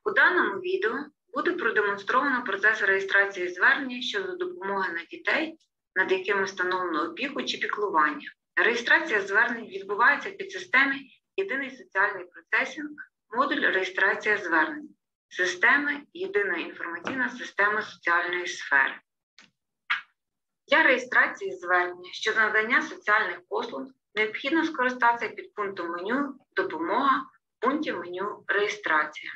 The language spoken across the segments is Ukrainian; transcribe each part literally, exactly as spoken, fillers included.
У даному відео буде продемонстровано процес реєстрації звернення щодо допомоги на дітей, над якими встановлено опіку чи піклування. Реєстрація звернень відбувається в підсистемі «Єдиний соціальний процесінг», модуль «Реєстрація звернень» системи «Єдина інформаційна система соціальної сфери». Для реєстрації звернення щодо надання соціальних послуг необхідно скористатися підпунктом меню «Допомога» в пункті меню «Реєстрація».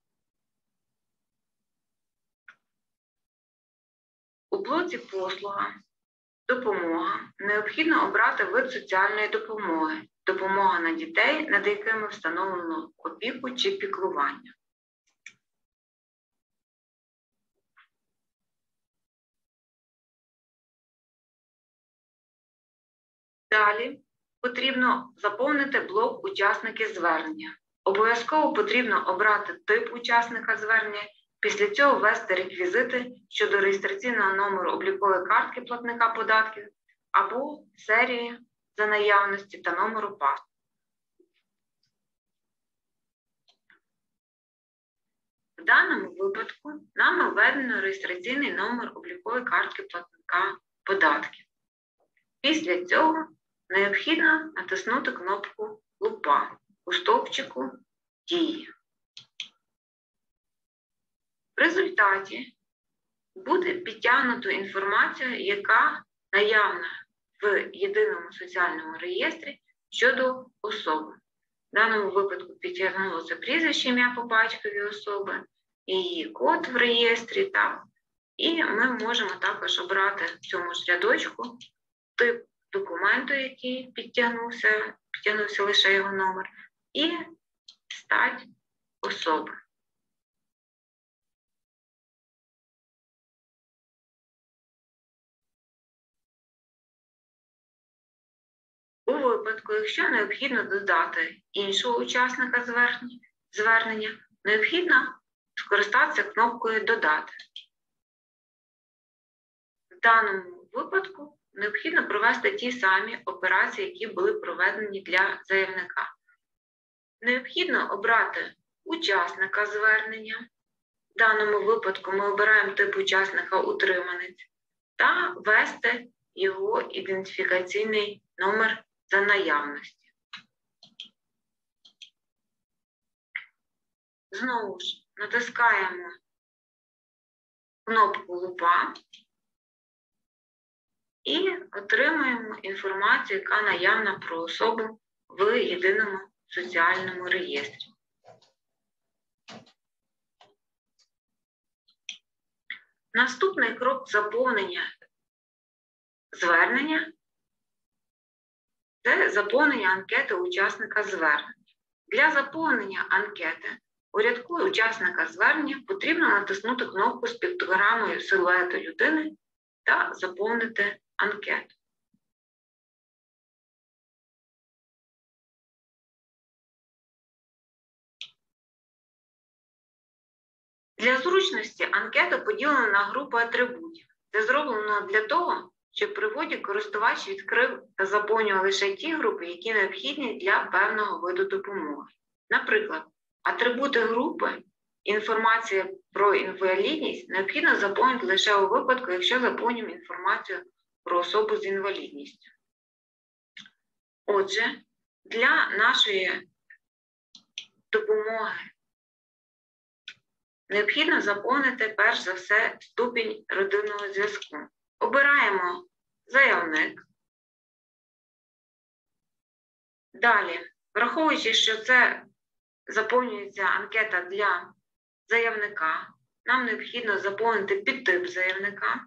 У блоці «Послуга», «Допомога» необхідно обрати вид соціальної допомоги – допомога на дітей, над якими встановлено опіку чи піклування. Далі потрібно заповнити блок «Учасники звернення». Обов'язково потрібно обрати тип учасника звернення, після цього ввести реквізити щодо реєстраційного номеру облікової картки платника податків або серії за наявності та номеру паспорту. В даному випадку нами введено реєстраційний номер облікової картки платника податків. Після цього необхідно натиснути кнопку «Лупа» у стовпчику «Дії». В результаті буде підтягнуто інформацію, яка наявна в єдиному соціальному реєстрі щодо особи. В даному випадку підтягнулося прізвище, ім'я по батькові особи, її код в реєстрі, так? І ми можемо також обрати в цьому ж рядочку тип документу, який підтягнувся, підтягнувся лише його номер, і стать особи. У випадку, якщо необхідно додати іншого учасника звернення, необхідно скористатися кнопкою «Додати». В даному випадку необхідно провести ті самі операції, які були проведені для заявника. Необхідно обрати учасника звернення. В даному випадку ми обираємо тип учасника «Утриманець» та ввести його ідентифікаційний номер за наявності. Знову ж натискаємо кнопку «Лупа» і отримуємо інформацію, яка наявна про особу в єдиному соціальному реєстрі. Наступний крок заповнення звернення – це заповнення анкети учасника звернення. Для заповнення анкети у рядку учасника звернення потрібно натиснути кнопку з піктограмою силуету людини та заповнити анкету. Для зручності анкета поділена на групи атрибутів. Це зроблено для того, щоб при вводі користувач відкрив та заповнював лише ті групи, які необхідні для певного виду допомоги. Наприклад, атрибути групи «Інформація про інвалідність» необхідно заповнити лише у випадку, якщо заповнюємо інформацію про особу з інвалідністю. Отже, для нашої допомоги необхідно заповнити перш за все ступінь родинного зв'язку. Обираємо заявник. Далі, враховуючи, що це заповнюється анкета для заявника, нам необхідно заповнити підтип заявника.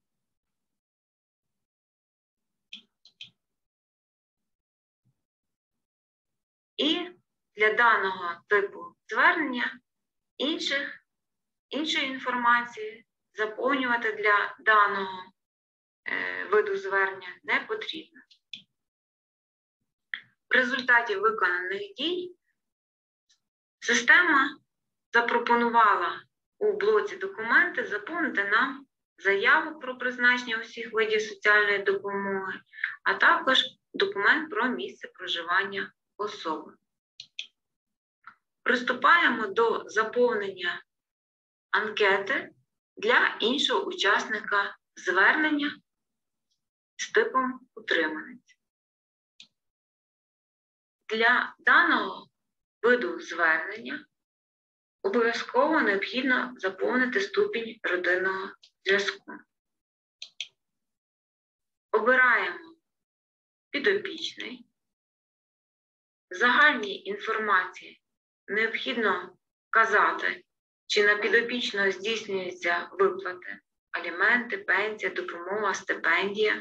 І для даного типу звернення інших, іншої інформації заповнювати для даного е, виду звернення не потрібно. В результаті виконаних дій система запропонувала у блоці «Документи» заповнити нам заяву про призначення усіх видів соціальної допомоги, а також документ про місце проживання особи. Приступаємо до заповнення анкети для іншого учасника звернення з типом утриманець. Для даного виду звернення обов'язково необхідно заповнити ступінь родинного зв'язку. Обираємо підопічний. В загальній інформації необхідно вказати, чи на підопічного здійснюються виплати, аліменти, пенсія, допомога, стипендія.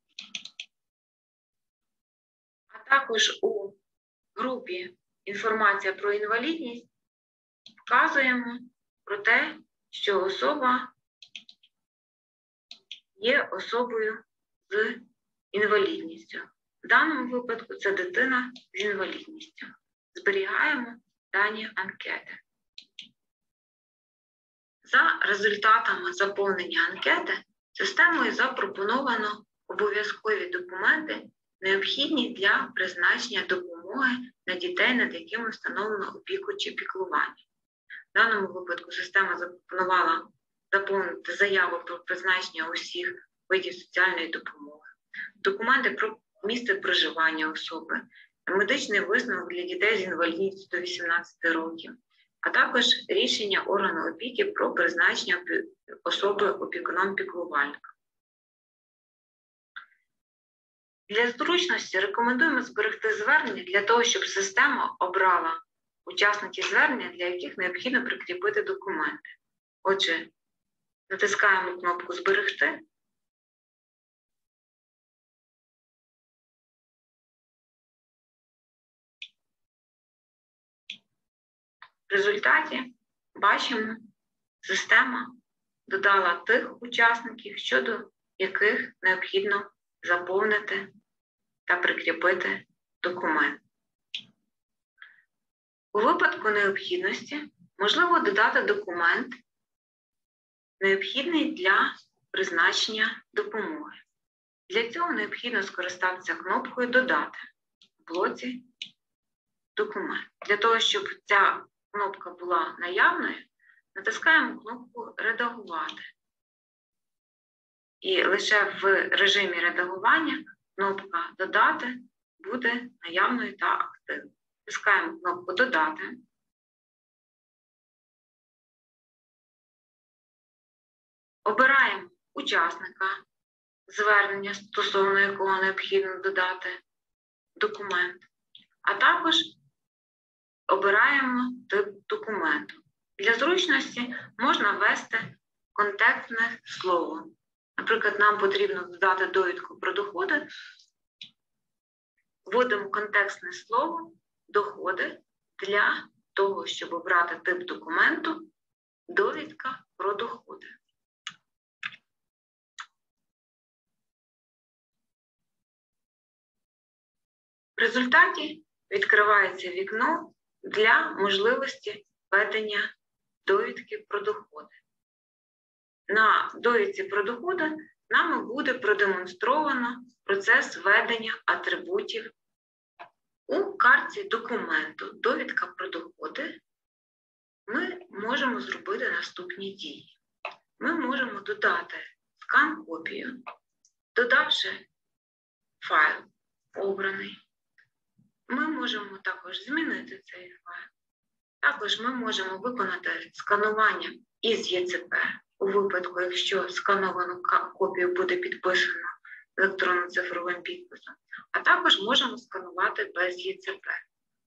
А також у групі «Інформація про інвалідність» вказуємо про те, що особа є особою з інвалідністю. В даному випадку це дитина з інвалідністю. Зберігаємо дані анкети. За результатами заповнення анкети системою запропоновано обов'язкові документи, необхідні для призначення допомоги на дітей, над якими встановлено опіку чи піклування. В даному випадку система запропонувала заповнити заяву про призначення усіх видів соціальної допомоги, документи про місце проживання особи, медичний висновок для дітей з інвалідністю до вісімнадцяти років, а також рішення органу опіки про призначення особи опікуном-піклувальника. Для зручності рекомендуємо зберегти звернення для того, щоб система обрала учасників звернення, для яких необхідно прикріпити документи. Отже, натискаємо кнопку «Зберегти». В результаті бачимо, система додала тих учасників, щодо яких необхідно заповнити та прикріпити документ. У випадку необхідності можливо додати документ, необхідний для призначення допомоги. Для цього необхідно скористатися кнопкою «Додати» в блоці «Документ». Для того, щоб ця кнопка була наявною, натискаємо кнопку «Редагувати». І лише в режимі редагування кнопка «Додати» буде наявною та активною. Натискаємо кнопку «Додати». Обираємо учасника звернення, стосовно якого необхідно додати документ, а також обираємо тип документу. Для зручності можна ввести контекстне слово. Наприклад, нам потрібно додати довідку про доходи. Вводимо контекстне слово «доходи» для того, щоб обрати тип документу «довідка про доходи». В результаті відкривається вікно для можливості введення довідки про доходи. На довідці про доходи нами буде продемонстровано процес введення атрибутів. У картці документу «Довідка про доходи» ми можемо зробити наступні дії. Ми можемо додати скан-копію, додавши файл обраний. Ми можемо також змінити цей файл. Також ми можемо виконати сканування із Є Це Пе у випадку, якщо скановану копію буде підписано електронно-цифровим підписом, а також можемо сканувати без Є Це Пе.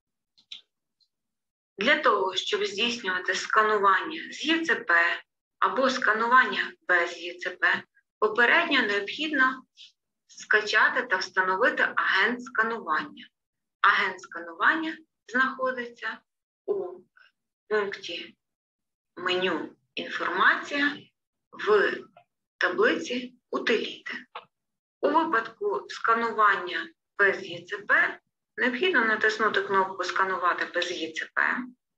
Для того, щоб здійснювати сканування з Є Це Пе або сканування без Є Це Пе, попередньо необхідно скачати та встановити агент сканування. Агент сканування знаходиться у пункті меню «Інформація» в таблиці «Утиліти». У випадку сканування без Є Це Пе необхідно натиснути кнопку «Сканувати без Є Це Пе».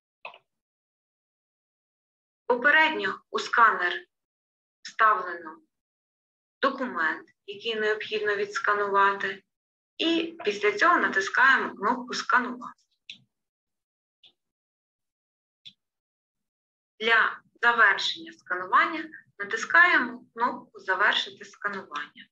Попередньо у сканер вставлено документ, який необхідно відсканувати, і після цього натискаємо кнопку «Сканувати». Для завершення сканування натискаємо кнопку «Завершити сканування».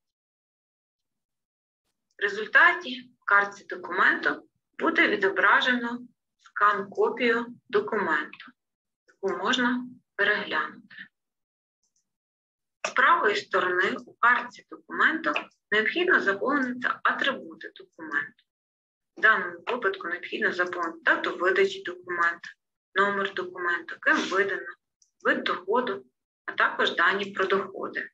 В результаті в картці документу буде відображено скан-копію документу, яку можна переглянути. З правої сторони у картці документу необхідно заповнити атрибути документу. В даному випадку необхідно заповнити дату видачі документа, номер документу, ким видано, вид доходу, а також дані про доходи.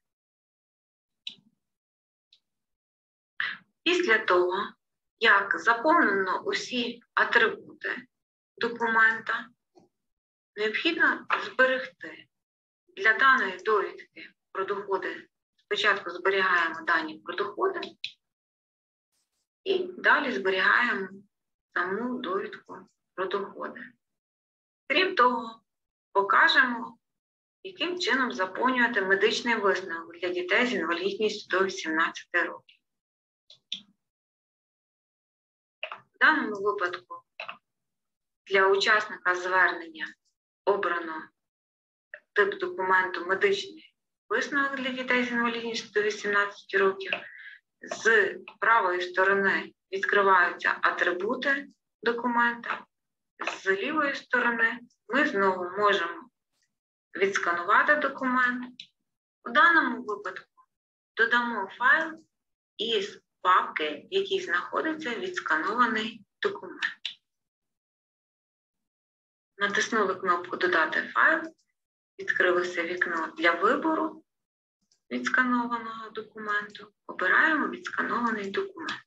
Після того, як заповнено усі атрибути документа, необхідно зберегти. Для даної довідки про доходи спочатку зберігаємо дані про доходи і далі зберігаємо саму довідку про доходи. Крім того, покажемо, яким чином заповнювати медичний висновок для дітей з інвалідністю до вісімнадцяти років. В даному випадку для учасника звернення обрано тип документу «Медичний висновок для дітей з інвалідністю до вісімнадцяти років». З правої сторони відкриваються атрибути документа, з лівої сторони ми знову можемо відсканувати документ. У даному випадку додамо файл із папки, в якій знаходиться відсканований документ. Натиснули кнопку «Додати файл», відкрилося вікно для вибору відсканованого документу. Обираємо відсканований документ.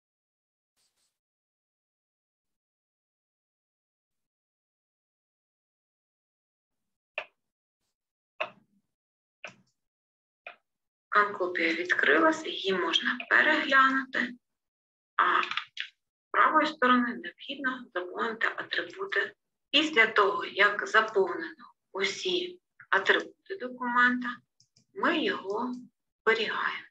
Скан-копія відкрилась, її можна переглянути, а з правої сторони необхідно заповнити атрибути. Після того, як заповнено усі атрибути документа, ми його зберігаємо.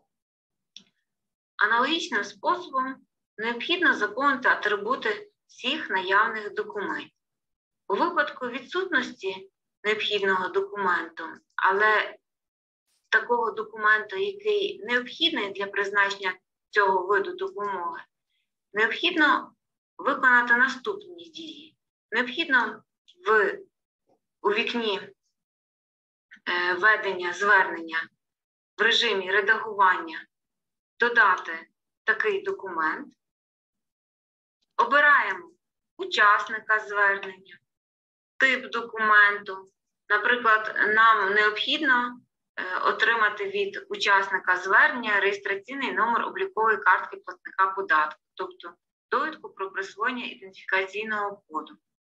Аналогічним способом необхідно заповнити атрибути всіх наявних документів. У випадку відсутності необхідного документу, але такого документу, який необхідний для призначення цього виду допомоги, необхідно виконати наступні дії. Необхідно в, у вікні е, ведення звернення в режимі редагування додати такий документ. Обираємо учасника звернення, тип документу. Наприклад, нам необхідно е, отримати від учасника звернення реєстраційний номер облікової картки платника податку, тобто довідку про присвоєння ідентифікаційного коду.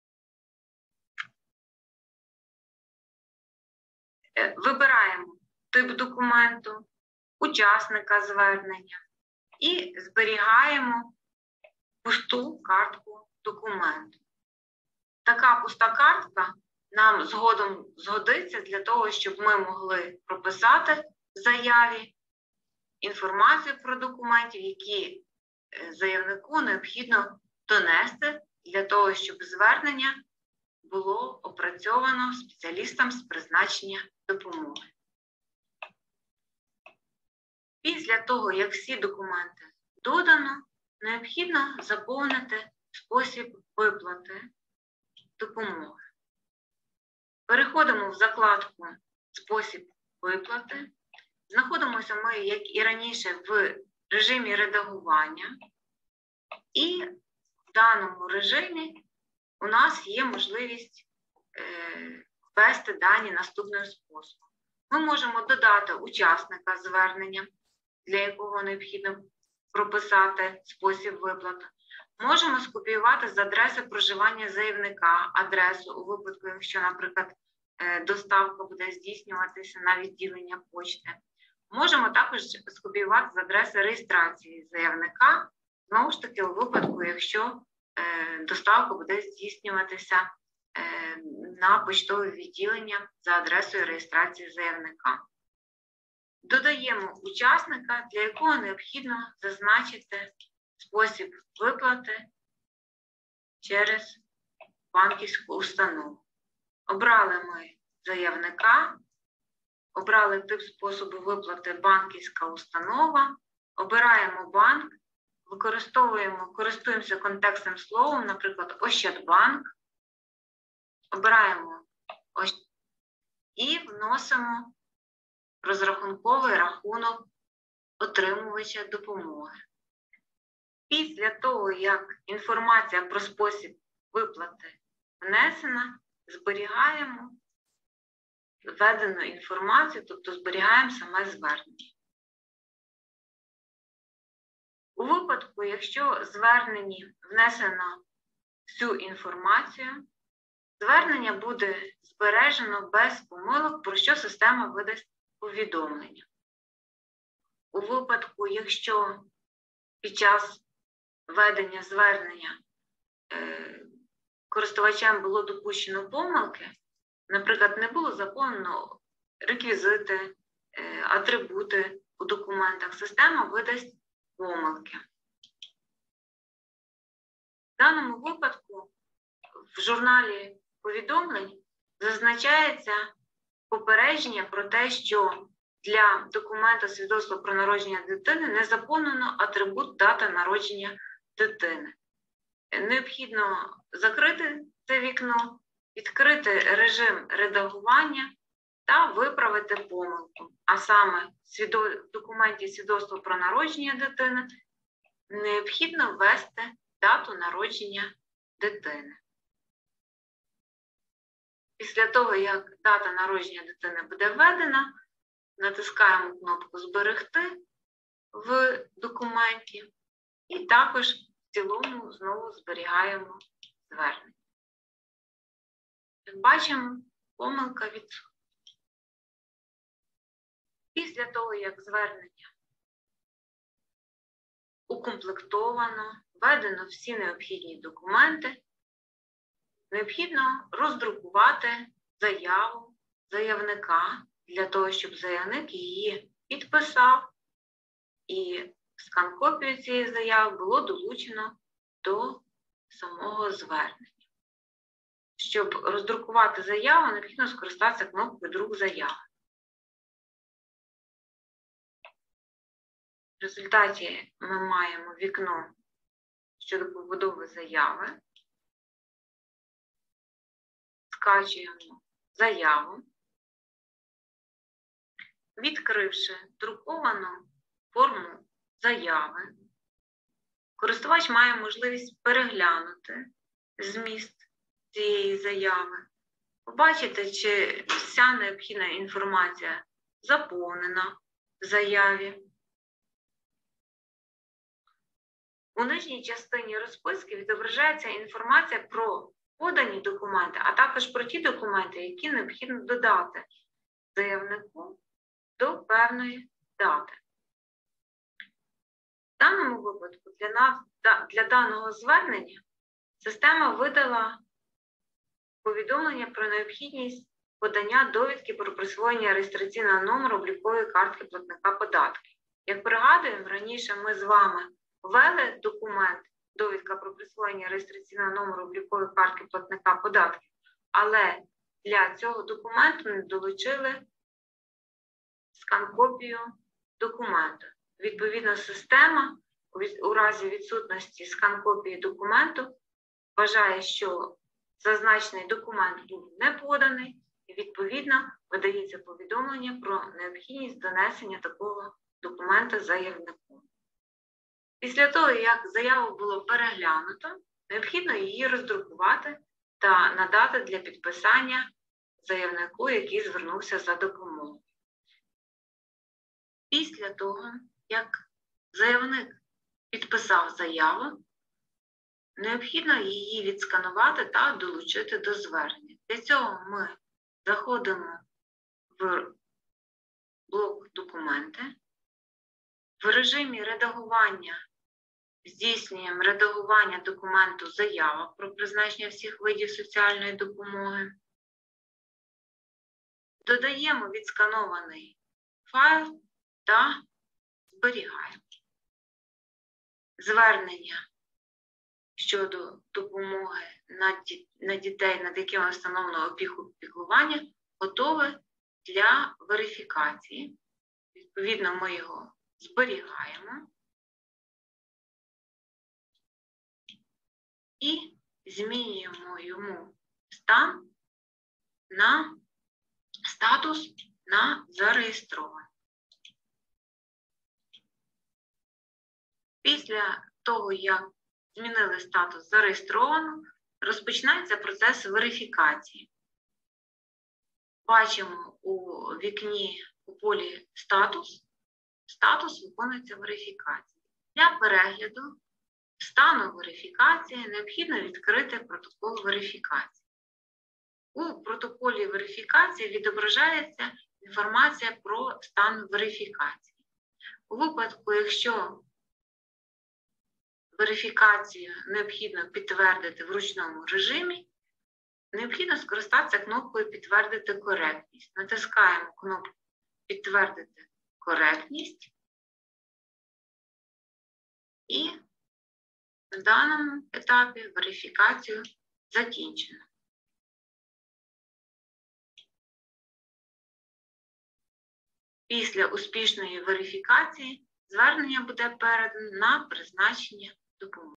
Е, вибираємо тип документу, учасника звернення і зберігаємо пусту картку документу. Така пуста картка нам згодом згодиться для того, щоб ми могли прописати в заяві інформацію про документи, які заявнику необхідно донести для того, щоб звернення було опрацьовано спеціалістам з призначення допомоги. Після того, як всі документи додано, необхідно заповнити спосіб виплати допомоги. Переходимо в закладку «Спосіб виплати». Знаходимося ми, як і раніше, в режимі редагування. І в даному режимі у нас є можливість е, ввести дані наступним способом. Ми можемо додати учасника звернення, для якого необхідно прописати спосіб виплати. Можемо скопіювати з адреси проживання заявника адресу у випадку, якщо, наприклад, доставка буде здійснюватися на відділення почти. Можемо також скопіювати з адреси реєстрації заявника, знову ж таки, у випадку, якщо доставка буде здійснюватися на почтове відділення за адресою реєстрації заявника. Додаємо учасника, для якого необхідно зазначити спосіб виплати через банківську установу. Обрали ми заявника, обрали тип способу виплати банківська установа, обираємо банк, використовуємо, користуємося контекстним словом, наприклад, Ощадбанк, обираємо Ощ... і вносимо розрахунковий рахунок отримувача допомоги. Після того, як інформація про спосіб виплати внесена, зберігаємо введену інформацію, тобто зберігаємо саме звернення. У випадку, якщо в зверненні внесено всю інформацію, звернення буде збережено без помилок, про що система видасть повідомлення. У випадку, якщо під час ведення звернення е, користувачем було допущено помилки, наприклад, не було заповнено реквізити, е, атрибути у документах, система видасть помилки. В даному випадку в журналі повідомлень зазначається попередження про те, що для документа свідоцтва про народження дитини не заповнено атрибут дата народження дитини. Необхідно закрити це вікно, відкрити режим редагування та виправити помилку. А саме в документі свідоцтва про народження дитини необхідно ввести дату народження дитини. Після того, як дата народження дитини буде введена, натискаємо кнопку «Зберегти» в документі і також в цілому знову зберігаємо звернення. Як бачимо, помилка відсутня. Після того, як звернення укомплектовано, введено всі необхідні документи, необхідно роздрукувати заяву заявника для того, щоб заявник її підписав і скан-копію цієї заяви було долучено до самого звернення. Щоб роздрукувати заяву, необхідно скористатися кнопкою «Друк заяви». В результаті ми маємо вікно щодо побудови заяви. Скачуємо заяву. Відкривши друковану форму заяви, користувач має можливість переглянути зміст цієї заяви, побачити, чи вся необхідна інформація заповнена в заяві. У нижній частині розписки відображається інформація про подані документи, а також про ті документи, які необхідно додати заявнику до певної дати. В даному випадку для, нас, для даного звернення система видала повідомлення про необхідність подання довідки про присвоєння реєстраційного номеру облікової картки платника податків. Як пригадуємо, раніше ми з вами ввели документ довідка про присвоєння реєстраційного номеру облікової картки платника податків, але для цього документу не долучили скан-копію документу. Відповідно, система у разі відсутності скан-копії документу вважає, що зазначений документ був не поданий, і відповідно видається повідомлення про необхідність донесення такого документа заявнику. Після того, як заяву було переглянуто, необхідно її роздрукувати та надати для підписання заявнику, який звернувся за допомогою. Після того, як заявник підписав заяву, необхідно її відсканувати та долучити до звернення. Для цього ми заходимо в блок «Документи», в режимі редагування здійснюємо редагування документу «Заява» про призначення всіх видів соціальної допомоги. Додаємо відсканований файл та зберігаємо. Звернення щодо допомоги на, ді... на дітей, над якими встановлено опіку піклування, готове для верифікації. Відповідно, ми його зберігаємо і змінюємо йому стан на статус на зареєстрований. Після того, як змінили статус зареєстровано, розпочинається процес верифікації. Бачимо у вікні у полі статус. Статус виконується верифікація. Для перегляду стану верифікації необхідно відкрити протокол верифікації. У протоколі верифікації відображається інформація про стан верифікації. У випадку, якщо верифікацію необхідно підтвердити в ручному режимі, необхідно скористатися кнопкою «Підтвердити коректність». Натискаємо кнопку «Підтвердити коректність» і на даному етапі верифікацію закінчено. Після успішної верифікації звернення буде передано на призначення допомоги.